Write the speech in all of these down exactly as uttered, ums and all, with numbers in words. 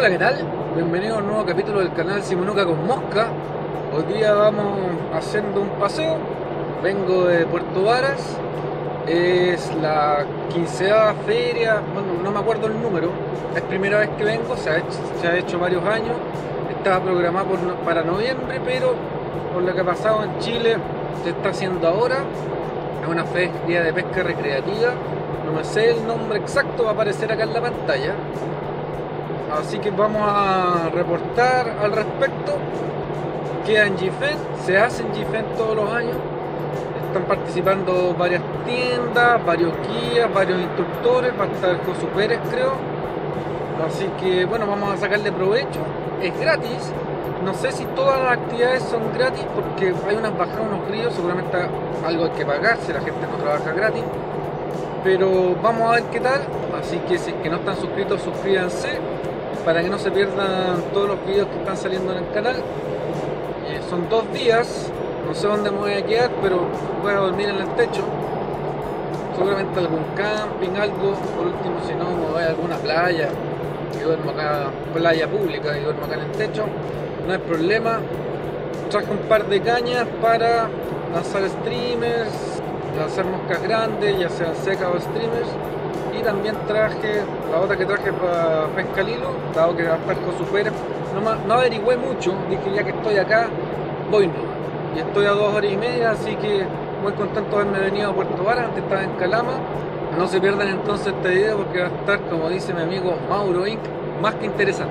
Hola, ¿qué tal? Bienvenido a un nuevo capítulo del canal Simonuca con Mosca. Hoy día vamos haciendo un paseo. Vengo de Puerto Varas. Es la quinceava feria, bueno, no me acuerdo el número. Es primera vez que vengo, se ha hecho, se ha hecho varios años. Estaba programado por, para noviembre, pero por lo que ha pasado en Chile se está haciendo ahora. Es una feria de pesca recreativa. No me sé el nombre exacto, va a aparecer acá en la pantalla. Así que vamos a reportar al respecto. Queda en Gifen, se hace en Gifen todos los años. Están participando varias tiendas, varios guías, varios instructores. Va a estar Josu Pérez, creo. Así que bueno, vamos a sacarle provecho. Es gratis. No sé si todas las actividades son gratis porque hay unas bajadas, unos ríos. Seguramente algo hay que pagar si la gente no trabaja gratis. Pero vamos a ver qué tal. Así que si es que no están suscritos, suscríbanse para que no se pierdan todos los videos que están saliendo en el canal. Eh, son dos días, no sé dónde me voy a quedar, pero voy a dormir en el techo. Seguramente algún camping, algo. Por último, si no, me voy a alguna playa y duermo acá, playa pública, y duermo acá en el techo. No hay problema. Traje un par de cañas para lanzar streamers, lanzar moscas grandes, ya sean secas o streamers. Y también traje la otra que traje para pesca al hilo, dado que va a estar Josu Pérez. No, no averigüé mucho, dije ya que estoy acá, voy no. Y estoy a dos horas y media, así que muy contento de haberme venido a Puerto Varas, antes estaba en Calama. No se pierdan entonces este video porque va a estar, como dice mi amigo Mauro incorporated, más que interesante.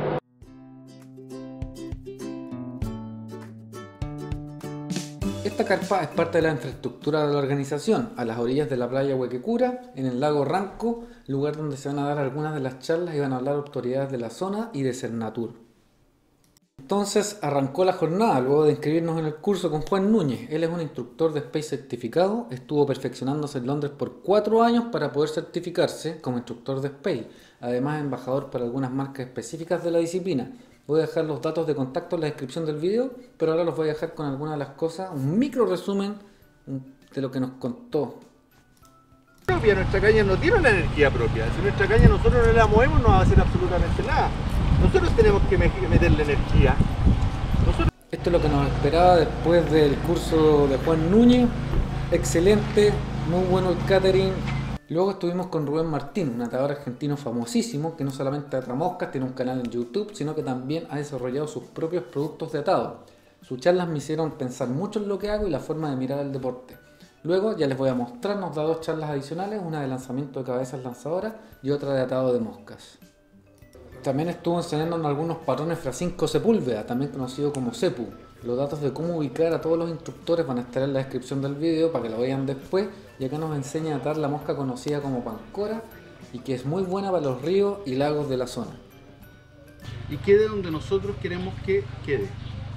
Esta carpa es parte de la infraestructura de la organización, a las orillas de la playa Huequecura, en el lago Ranco, lugar donde se van a dar algunas de las charlas y van a hablar autoridades de la zona y de Cernatur. Entonces arrancó la jornada luego de inscribirnos en el curso con Juan Núñez. Él es un instructor de Space certificado, estuvo perfeccionándose en Londres por cuatro años para poder certificarse como instructor de Space, además embajador para algunas marcas específicas de la disciplina. Voy a dejar los datos de contacto en la descripción del video, pero ahora los voy a dejar con algunas de las cosas, un micro resumen de lo que nos contó. Nuestra caña no tiene una energía propia. Si nuestra caña nosotros no la movemos, no va a hacer absolutamente nada. Nosotros tenemos que meterle energía. Nosotros... Esto es lo que nos esperaba después del curso de Juan Núñez. Excelente, muy bueno el catering. Luego estuvimos con Rubén Martín, un atador argentino famosísimo que no solamente ata moscas, tiene un canal en YouTube, sino que también ha desarrollado sus propios productos de atado. Sus charlas me hicieron pensar mucho en lo que hago y la forma de mirar el deporte. Luego ya les voy a mostrar, nos da dos charlas adicionales, una de lanzamiento de cabezas lanzadoras y otra de atado de moscas. También estuvo enseñándonos algunos patrones Frasinco Sepúlveda, también conocido como Sepu. Los datos de cómo ubicar a todos los instructores van a estar en la descripción del video para que lo vean después. Y acá nos enseña a atar la mosca conocida como pancora y que es muy buena para los ríos y lagos de la zona. Y quede donde nosotros queremos que quede.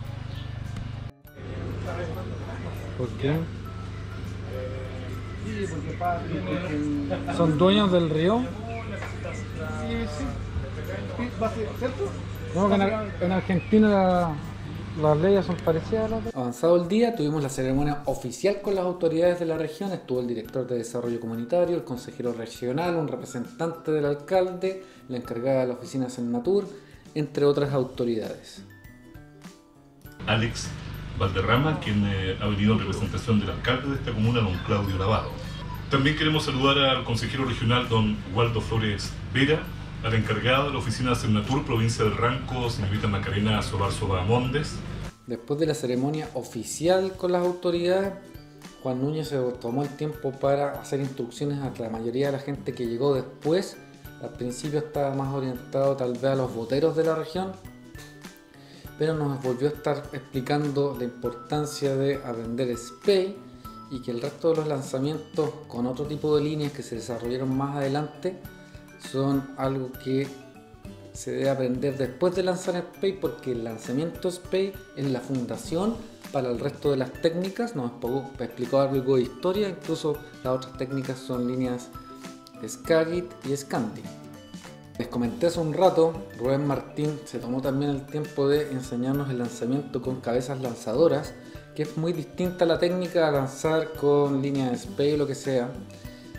¿Por qué? ¿Son dueños del río? Sí, sí. ¿Cierto? No, que en, en Argentina la, las leyes son parecidas a las de... Avanzado el día, tuvimos la ceremonia oficial con las autoridades de la región. Estuvo el director de desarrollo comunitario, el consejero regional, un representante del alcalde, la encargada de la oficina de Cernatur, entre otras autoridades. Alex Valderrama, quien eh, ha venido en representación del alcalde de esta comuna, don Claudio Lavado. También queremos saludar al consejero regional, don Waldo Flores Vera, a la encargada de la oficina de Cernatur, provincia del Ranco, señorita Macarena Sobar-Soba Mondes. Después de la ceremonia oficial con las autoridades, Juan Núñez se tomó el tiempo para hacer instrucciones a la mayoría de la gente que llegó después. Al principio estaba más orientado tal vez a los boteros de la región, pero nos volvió a estar explicando la importancia de aprender Spey y que el resto de los lanzamientos con otro tipo de líneas que se desarrollaron más adelante son algo que se debe aprender después de lanzar Spey, porque el lanzamiento Spey es la fundación para el resto de las técnicas. Nos explicó algo de historia, incluso las otras técnicas son líneas Skagit y Scandi. Les comenté hace un rato, Rubén Martín se tomó también el tiempo de enseñarnos el lanzamiento con cabezas lanzadoras, que es muy distinta a la técnica a lanzar con líneas Spey o lo que sea.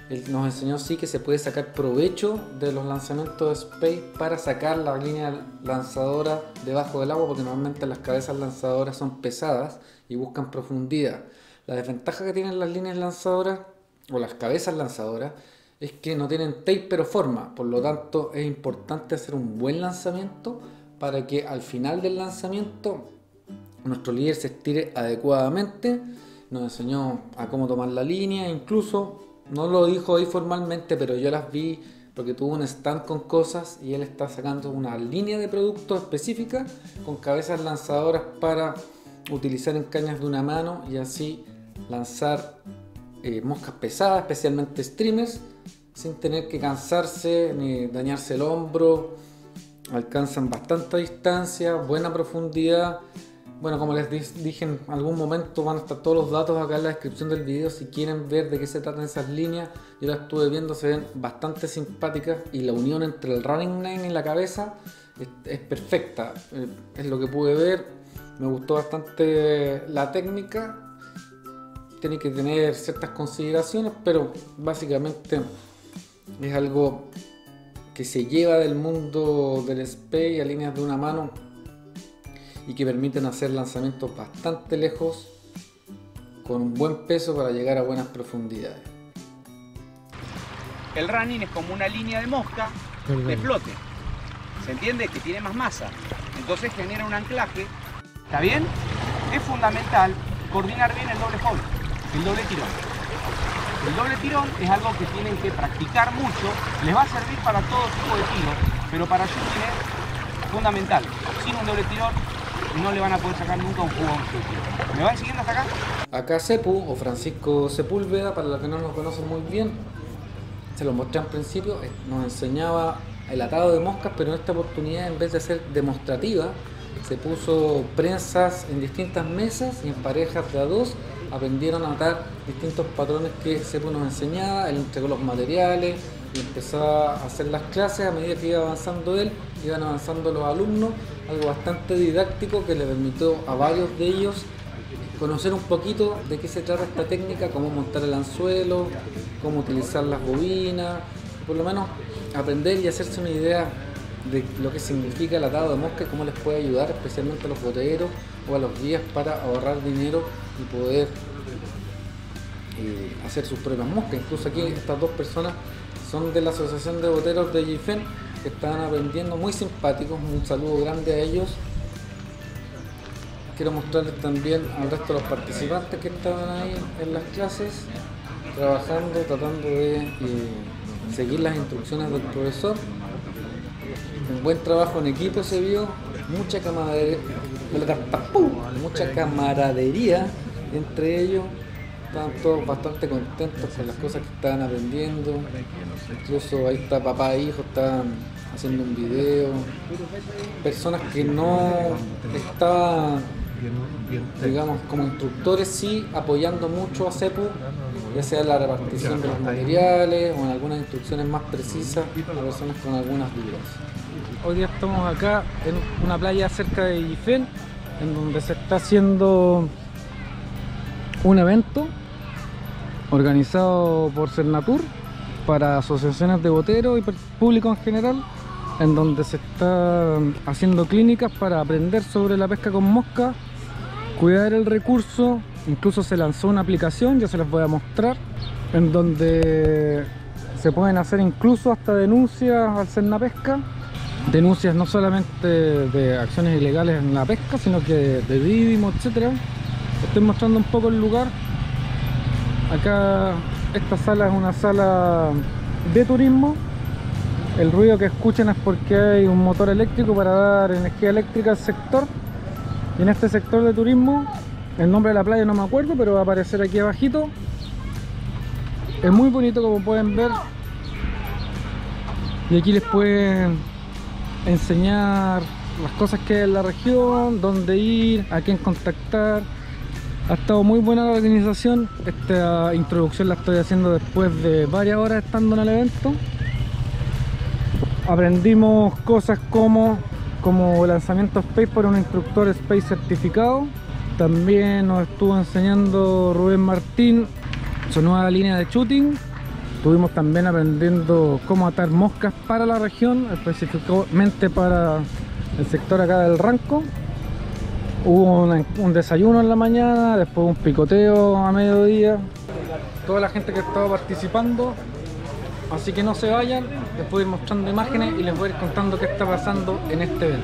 Él nos enseñó sí que se puede sacar provecho de los lanzamientos de Space para sacar la línea lanzadora debajo del agua, porque normalmente las cabezas lanzadoras son pesadas y buscan profundidad. La desventaja que tienen las líneas lanzadoras o las cabezas lanzadoras es que no tienen taper o forma, por lo tanto es importante hacer un buen lanzamiento para que al final del lanzamiento nuestro líder se estire adecuadamente. Nos enseñó a cómo tomar la línea, incluso no lo dijo ahí formalmente, pero yo las vi porque tuvo un stand con cosas y él está sacando una línea de productos específica con cabezas lanzadoras para utilizar en cañas de una mano y así lanzar eh, moscas pesadas, especialmente streamers, sin tener que cansarse ni dañarse el hombro. Alcanzan bastante distancia, buena profundidad. Bueno, como les dije en algún momento, van a estar todos los datos acá en la descripción del video si quieren ver de qué se tratan esas líneas. Yo las estuve viendo, se ven bastante simpáticas y la unión entre el running line y la cabeza es, es perfecta. Es lo que pude ver, me gustó bastante la técnica. Tiene que tener ciertas consideraciones, pero básicamente es algo que se lleva del mundo del Space a líneas de una mano y que permiten hacer lanzamientos bastante lejos con un buen peso para llegar a buenas profundidades. El running es como una línea de mosca de flote, ¿se entiende? Que tiene más masa, entonces genera un anclaje. ¿Está bien? Es fundamental coordinar bien el doble hold, el doble tirón. El doble tirón es algo que tienen que practicar mucho, les va a servir para todo tipo de tiros, pero para shooting es fundamental. Sin un doble tirón no le van a poder sacar nunca un jugo a un shooting. ¿Me van siguiendo hasta acá? Acá Sepu, o Francisco Sepúlveda, para los que no nos conocen muy bien, se lo mostré al principio, nos enseñaba el atado de moscas, pero en esta oportunidad, en vez de ser demostrativa, se puso prensas en distintas mesas y en parejas de a dos aprendieron a atar distintos patrones que Sepu nos enseñaba. Él entregó los materiales y empezó a hacer las clases. A medida que iba avanzando él, iban avanzando los alumnos, algo bastante didáctico que le permitió a varios de ellos conocer un poquito de qué se trata esta técnica, cómo montar el anzuelo, cómo utilizar las bobinas, por lo menos aprender y hacerse una idea de lo que significa el atado de mosca y cómo les puede ayudar especialmente a los boteros o a los guías para ahorrar dinero y poder eh, hacer sus propias moscas. Incluso aquí estas dos personas son de la Asociación de Boteros de Yifen, que están aprendiendo, muy simpáticos. Un saludo grande a ellos. Quiero mostrarles también al resto de los participantes que estaban ahí en las clases trabajando, tratando de eh, seguir las instrucciones del profesor. Un buen trabajo en equipo se vio, mucha camaradería, mucha camaradería entre ellos. Estaban todos bastante contentos con las cosas que estaban aprendiendo. Incluso ahí está papá e hijo, estaban haciendo un video. Personas que no estaban, digamos, como instructores, sí apoyando mucho a Sepu, ya sea en la repartición de los materiales o en algunas instrucciones más precisas a personas con algunas dudas. Hoy día estamos acá en una playa cerca de Yifen, en donde se está haciendo un evento organizado por Cernatur para asociaciones de boteros y público en general, en donde se están haciendo clínicas para aprender sobre la pesca con mosca, cuidar el recurso. Incluso se lanzó una aplicación, ya se les voy a mostrar, en donde se pueden hacer incluso hasta denuncias al Cernapesca. Denuncias no solamente de acciones ilegales en la pesca, sino que de dídimo, etcétera. Estoy mostrando un poco el lugar. Acá esta sala es una sala de turismo. El ruido que escuchan es porque hay un motor eléctrico para dar energía eléctrica al sector. Y en este sector de turismo, el nombre de la playa no me acuerdo, pero va a aparecer aquí abajito. Es muy bonito, como pueden ver. Y aquí les pueden enseñar las cosas que hay en la región, dónde ir, a quién contactar. Ha estado muy buena la organización. Esta introducción la estoy haciendo después de varias horas estando en el evento. Aprendimos cosas como, como lanzamiento Space por un instructor Space certificado. También nos estuvo enseñando Rubén Martín su nueva línea de shooting. Estuvimos también aprendiendo cómo atar moscas para la región, específicamente para el sector acá del Ranco. Hubo una, un desayuno en la mañana, después un picoteo a mediodía. Toda la gente que estaba participando, así que no se vayan, les voy a ir mostrando imágenes y les voy a ir contando qué está pasando en este evento.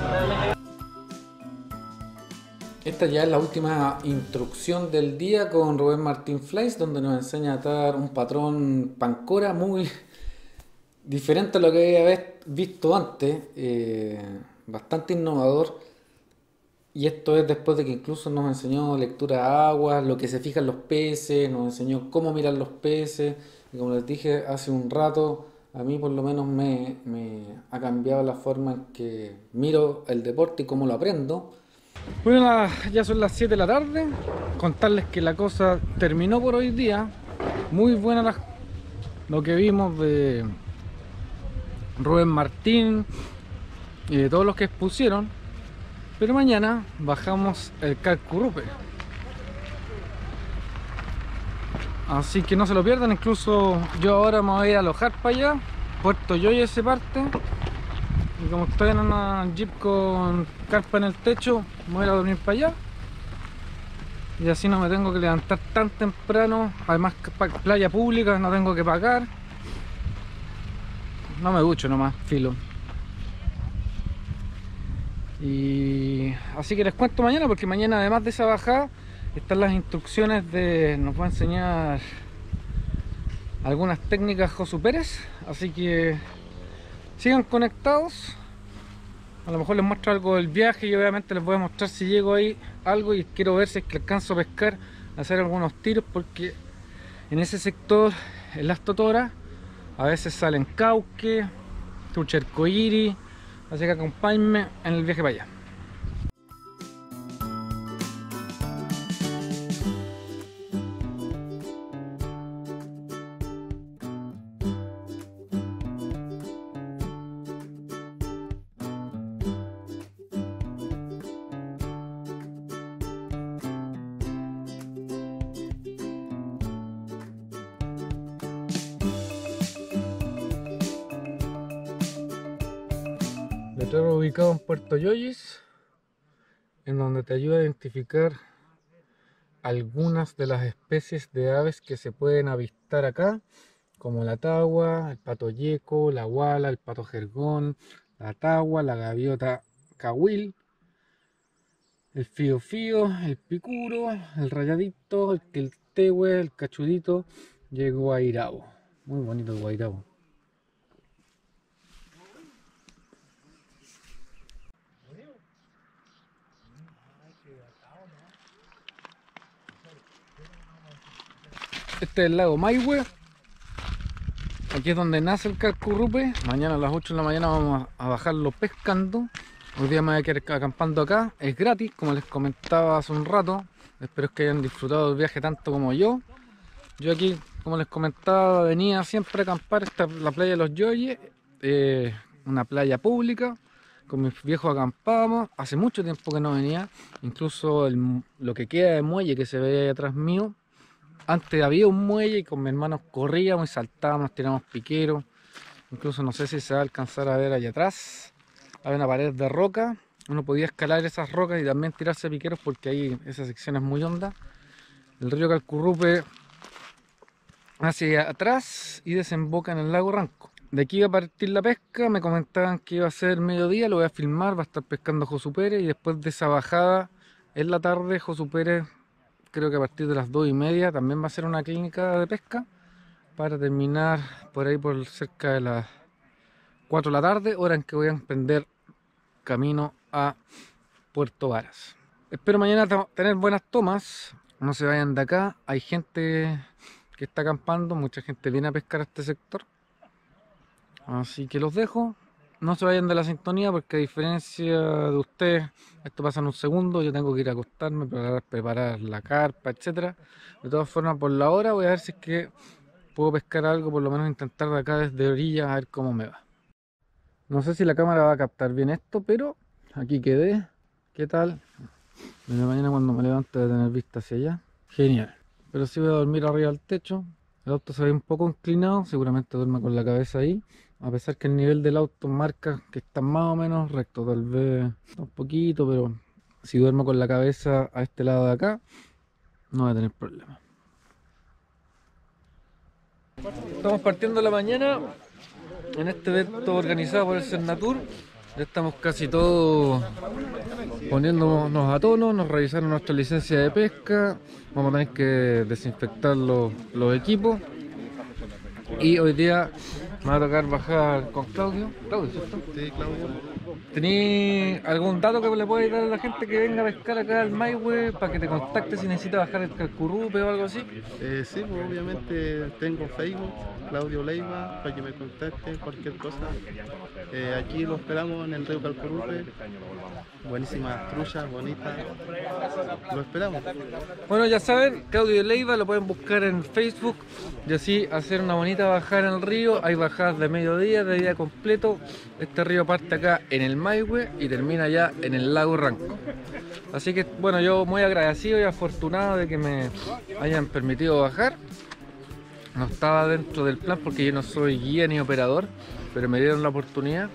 Esta ya es la última instrucción del día con Rubén Martín Fleiss, donde nos enseña a atar un patrón pancora muy diferente a lo que había visto antes, eh, bastante innovador. Y esto es después de que incluso nos enseñó lectura de aguas, lo que se fijan los peces, nos enseñó cómo mirar los peces. Y como les dije hace un rato, a mí por lo menos me, me ha cambiado la forma en que miro el deporte y cómo lo aprendo. Bueno, ya son las siete de la tarde. Contarles que la cosa terminó por hoy día. Muy buena la, lo que vimos de Rubén Martín y de todos los que expusieron. Pero mañana bajamos el Calcurupe. Así que no se lo pierdan. Incluso yo ahora me voy a ir a alojar para allá. Puerto Yoye se parte. Y como estoy en una jeep con carpa en el techo, me voy a ir a dormir para allá. Y así no me tengo que levantar tan temprano. Además, playa pública, no tengo que pagar. No me ducho nomás, filo. Y así que les cuento mañana, porque mañana además de esa bajada están las instrucciones de... nos va a enseñar algunas técnicas Josu Pérez. Así que sigan conectados. A lo mejor les muestro algo del viaje y obviamente les voy a mostrar si llego ahí algo, y quiero ver si es que alcanzo a pescar, a hacer algunos tiros, porque en ese sector, en las totoras, a veces salen cauque, trucha arcoíris. Así que acompáñenme en el viaje para allá. Letrero ubicado en Puerto Yoyes, en donde te ayuda a identificar algunas de las especies de aves que se pueden avistar acá, como la tagua, el pato yeco, la guala, el pato jergón, la tagua, la gaviota cahuil, el fío fío, el picuro, el rayadito, el quiltehue, el cachudito y el guairabo. Muy bonito el guairabo. Este es el lago Maihue. Aquí es donde nace el Calcurupe. Mañana a las ocho de la mañana vamos a bajarlo pescando. Hoy día me voy a quedar acampando acá. Es gratis, como les comentaba hace un rato. Espero que hayan disfrutado del viaje tanto como yo. Yo aquí, como les comentaba, venía siempre a acampar. Esta es la playa de los Yoyes, eh, una playa pública. Con mis viejos acampábamos. Hace mucho tiempo que no venía. Incluso el, lo que queda de muelle que se ve ahí atrás mío. Antes había un muelle y con mis hermanos corríamos y saltábamos, tirábamos piqueros. Incluso no sé si se va a alcanzar a ver allá atrás. Hay una pared de roca. Uno podía escalar esas rocas y también tirarse piqueros, porque ahí esa sección es muy honda. El río Calcurupe hacia atrás y desemboca en el lago Ranco. De aquí va a partir la pesca. Me comentaban que iba a ser mediodía, lo voy a filmar, va a estar pescando Josu Pérez, y después de esa bajada en la tarde Josu Pérez, creo que a partir de las dos y media, también va a hacer una clínica de pesca para terminar por ahí por cerca de las cuatro de la tarde, hora en que voy a emprender camino a Puerto Varas. Espero mañana tener buenas tomas. No se vayan de acá, hay gente que está acampando, mucha gente viene a pescar a este sector. Así que los dejo. No se vayan de la sintonía, porque a diferencia de ustedes, esto pasa en un segundo. Yo tengo que ir a acostarme, preparar, preparar la carpa, etcétera. De todas formas, por la hora voy a ver si es que puedo pescar algo, por lo menos intentar de acá desde orilla, a ver cómo me va. No sé si la cámara va a captar bien esto, pero aquí quedé. ¿Qué tal? De mañana cuando me levante voy a tener vista hacia allá. Genial. Pero sí voy a dormir arriba del techo. El auto se ve un poco inclinado, seguramente duerme con la cabeza ahí, a pesar que el nivel del auto marca que está más o menos recto, tal vez un poquito, pero si duermo con la cabeza a este lado de acá, no voy a tener problema. Estamos partiendo la mañana en este evento organizado por el Cernatur. Ya estamos casi todos poniéndonos a tono, nos revisaron nuestra licencia de pesca, vamos a tener que desinfectar los, los equipos y hoy día me va a tocar bajar con Claudio. Claudio, ¿cierto? Sí, Claudio. ¿Tení algún dato que le puedas dar a la gente que venga a pescar acá al Maihue para que te contacte si necesita bajar el Calcurupe o algo así? Eh, sí, pues obviamente tengo Facebook, Claudio Leiva, para que me contacten cualquier cosa. Eh, aquí lo esperamos en el río Calcurupe. Buenísimas trullas, bonitas. Lo esperamos. Bueno, ya saben, Claudio Leiva lo pueden buscar en Facebook y así hacer una bonita bajada en el río. Hay bajadas de mediodía, de día completo. Este río parte acá en el Maihue y termina ya en el lago Ranco. Así que bueno, yo muy agradecido y afortunado de que me hayan permitido bajar. No estaba dentro del plan porque yo no soy guía ni operador, pero me dieron la oportunidad.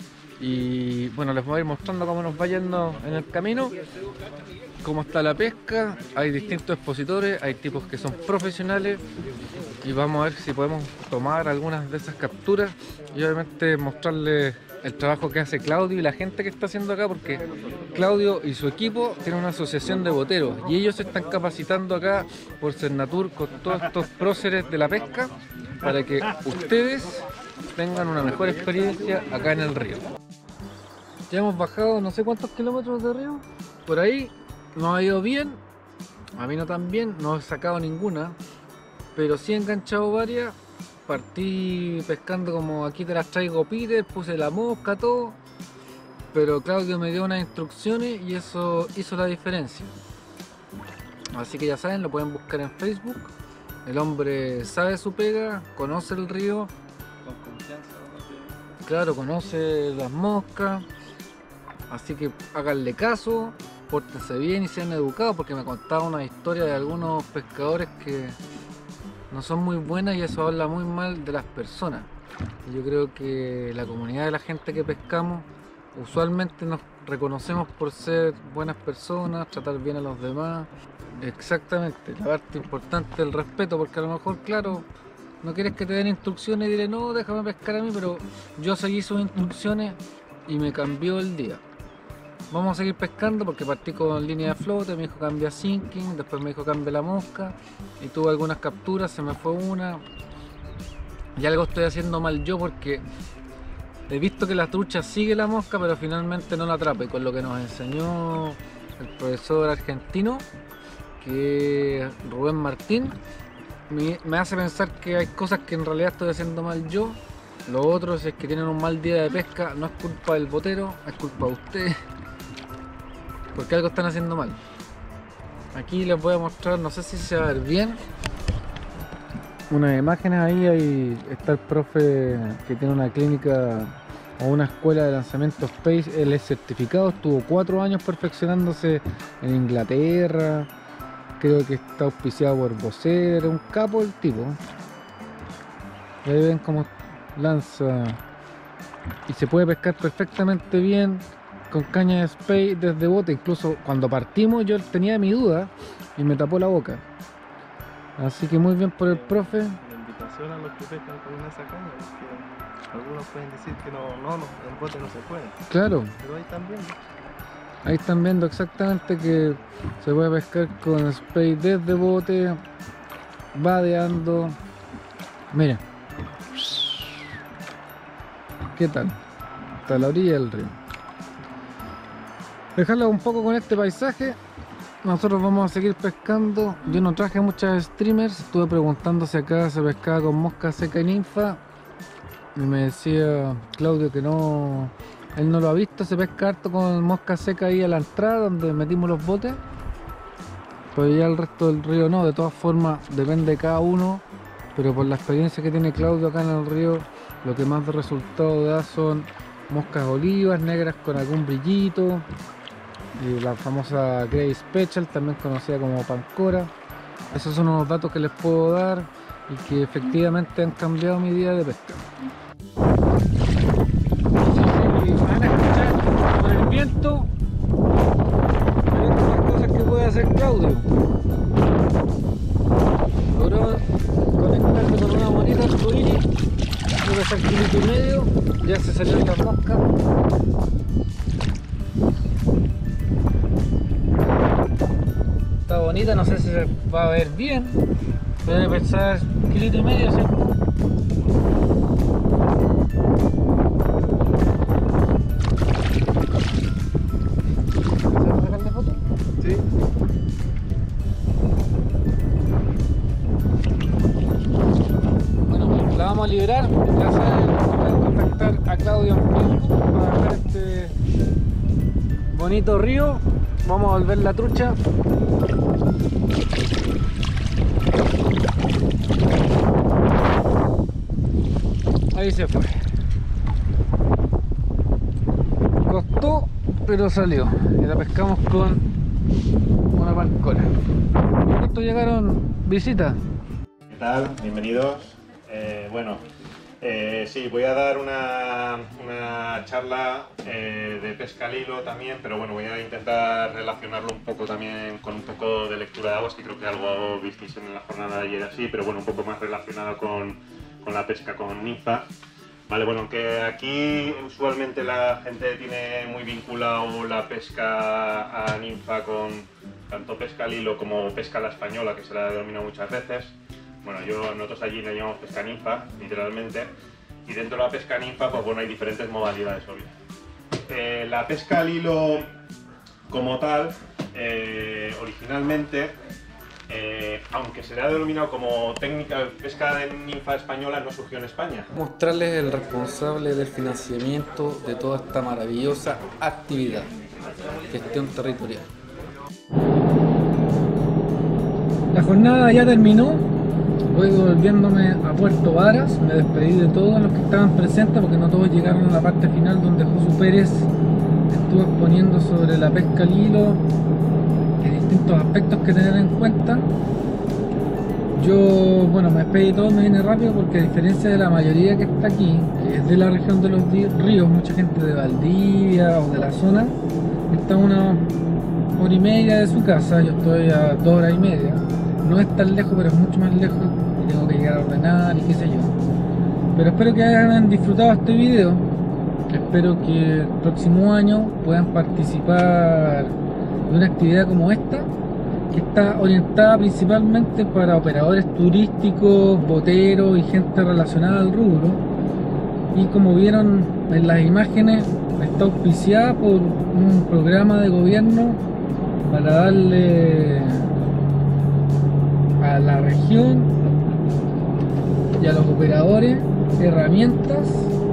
Y bueno, les voy a ir mostrando cómo nos va yendo en el camino, cómo está la pesca. Hay distintos expositores, hay tipos que son profesionales y vamos a ver si podemos tomar algunas de esas capturas y obviamente mostrarles el trabajo que hace Claudio y la gente que está haciendo acá, porque Claudio y su equipo tienen una asociación de boteros y ellos se están capacitando acá por Cernatur con todos estos próceres de la pesca para que ustedes tengan una mejor experiencia acá en el río. Ya hemos bajado no sé cuántos kilómetros de río, por ahí nos ha ido bien, a mí no tan bien, no he sacado ninguna, pero sí he enganchado varias. Partí pescando como aquí te las traigo, Peter, puse la mosca, todo, pero Claudio me dio unas instrucciones y eso hizo la diferencia. Así que ya saben, lo pueden buscar en Facebook. El hombre sabe su pega, conoce el río, Con confianza. claro, conoce las moscas, así que háganle caso, pórtense bien y sean educados, porque me contaba una historia de algunos pescadores que no son muy buenas y eso habla muy mal de las personas. Yo creo que la comunidad de la gente que pescamos usualmente nos reconocemos por ser buenas personas, tratar bien a los demás. Exactamente, la parte importante es el respeto, porque a lo mejor, claro, no quieres que te den instrucciones y diré no, déjame pescar a mí, pero yo seguí sus instrucciones y me cambió el día. Vamos a seguir pescando porque partí con línea de flote, me dijo cambia sinking, después me dijo cambia la mosca y tuve algunas capturas, se me fue una y algo estoy haciendo mal yo porque he visto que la trucha sigue la mosca pero finalmente no la atrapa, y con lo que nos enseñó el profesor argentino, que es Rubén Martín, me, me hace pensar que hay cosas que en realidad estoy haciendo mal yo. Lo otro es que tienen un mal día de pesca, no es culpa del botero, es culpa de ustedes, porque algo están haciendo mal. Aquí les voy a mostrar, no sé si se va a ver bien, unas imágenes. Ahí, ahí está el profe que tiene una clínica o una escuela de lanzamiento Space. Él es certificado, estuvo cuatro años perfeccionándose en Inglaterra, creo que está auspiciado por Bocer, un capo el tipo. Y ahí ven cómo lanza y se puede pescar perfectamente bien con caña de Space desde bote. Incluso cuando partimos yo tenía mi duda y me tapó la boca, así que muy bien por el profe. La invitación a los que pescan con esa caña, porque algunos pueden decir que no, no, no, en bote no se puede. Claro, Pero ahí están viendo. ahí están viendo exactamente que se puede pescar con Space desde bote, vadeando. Mira, ¿qué tal? Hasta la orilla del río. Dejarlo un poco con este paisaje. Nosotros vamos a seguir pescando. Yo no traje muchas streamers. Estuve preguntando si acá se pescaba con mosca seca y ninfa y me decía Claudio que no, él no lo ha visto. Se pesca harto con mosca seca ahí a la entrada donde metimos los botes, pero ya el resto del río no. De todas formas depende de cada uno, pero por la experiencia que tiene Claudio acá en el río, lo que más de resultado da son moscas olivas negras con algún brillito, y la famosa Grey Special, también conocida como pancora. Esos son unos datos que les puedo dar. y que efectivamente han cambiado mi día de pesca. Si van a escuchar por el viento, pero estas son las cosas que puede hacer Claudio. Logró conectarse con una bonita arcoíris, debe ser kilito y medio, ya se salieron las moscas. Está bonita, no sé si se va a ver bien, debe pesar kilito y medio, ¿cierto? ¿Vas a sacarle foto? Sí. Bueno, la vamos a liberar, ya saben, pueden contactar a Claudio en Facebook para ver este bonito río. Vamos a volver la trucha. Ahí se fue. Costó, pero salió. Y la pescamos con una pancola. Justo llegaron visitas. ¿Qué tal? Bienvenidos. Eh, bueno, eh, sí, voy a dar una, una charla eh, de pesca al hilo también, pero bueno, voy a intentar relacionarlo un poco también con un poco de lectura de aguas, que creo que algo visteis en la jornada de ayer así, pero bueno, un poco más relacionado con, con la pesca con ninfa. Vale, bueno, que aquí usualmente la gente tiene muy vinculado la pesca a ninfa con tanto pesca al hilo como pesca a la española, que se la denomina muchas veces. Bueno, yo, nosotros allí le llamamos pesca ninfa, literalmente, y dentro de la pesca ninfa, pues bueno, hay diferentes modalidades, obvio. Eh, la pesca al hilo como tal, eh, originalmente, eh, aunque se le ha denominado como técnica de pesca de ninfa española, no surgió en España. Mostrarles el responsable del financiamiento de toda esta maravillosa actividad, gestión territorial. La jornada ya terminó, voy volviéndome a Puerto Varas, me despedí de todos los que estaban presentes porque no todos llegaron a la parte final donde Josu Pérez estuvo exponiendo sobre la pesca al hilo y distintos aspectos que tener en cuenta. Yo, bueno, me despedí de todos, me vine rápido porque a diferencia de la mayoría que está aquí, que es de la región de los ríos, mucha gente de Valdivia o de la zona, está a una hora y media de su casa, yo estoy a dos horas y media. No es tan lejos, pero es mucho más lejos y tengo que llegar a ordenar y qué sé yo. Pero espero que hayan disfrutado este video. Espero que el próximo año puedan participar de una actividad como esta, que está orientada principalmente para operadores turísticos, boteros y gente relacionada al rubro. Y como vieron en las imágenes, está auspiciada por un programa de gobierno para darle a la región y a los operadores herramientas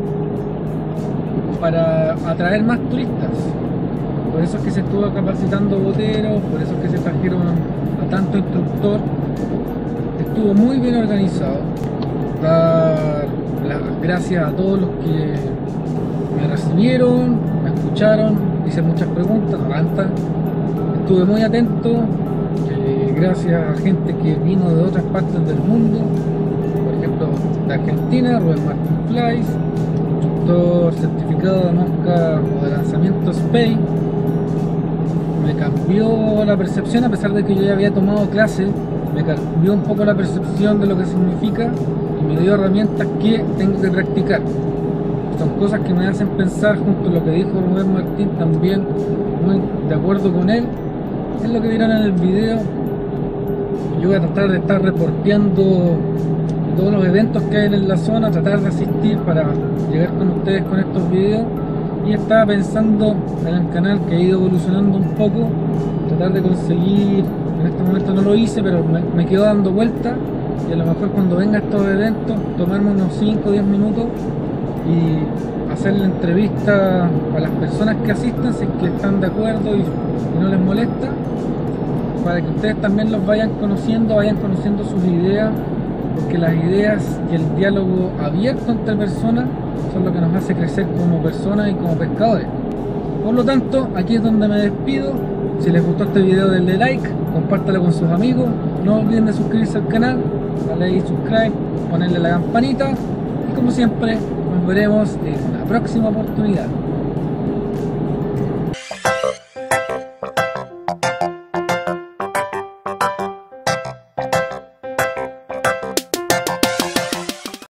para atraer más turistas. Por eso es que se estuvo capacitando boteros, por eso es que se trajeron a tanto instructor. Estuvo muy bien organizado. Dar las gracias a todos los que me recibieron, me escucharon, hice muchas preguntas, tantas. Estuve muy atento. Gracias a gente que vino de otras partes del mundo, por ejemplo de Argentina, Rubén Martín Flies, instructor certificado de mosca o de lanzamiento S P E I. Me cambió la percepción, a pesar de que yo ya había tomado clase, me cambió un poco la percepción de lo que significa y me dio herramientas que tengo que practicar. Son cosas que me hacen pensar, junto a lo que dijo Rubén Martín, también muy de acuerdo con él. Es lo que vieron en el video. Yo voy a tratar de estar reporteando todos los eventos que hay en la zona, tratar de asistir para llegar con ustedes con estos videos. Y estaba pensando en el canal, que ha ido evolucionando un poco, tratar de conseguir, en este momento no lo hice, pero me, me quedo dando vueltas, y a lo mejor cuando venga estos eventos, tomarme unos cinco o diez minutos y hacerle entrevista a las personas que asistan, si es que están de acuerdo y, y no les molesta, para que ustedes también los vayan conociendo, vayan conociendo sus ideas, porque las ideas y el diálogo abierto entre personas son lo que nos hace crecer como personas y como pescadores. Por lo tanto, aquí es donde me despido. Si les gustó este video, denle like, compártalo con sus amigos, no olviden de suscribirse al canal, darle ahí subscribe, ponerle la campanita y como siempre nos veremos en una próxima oportunidad.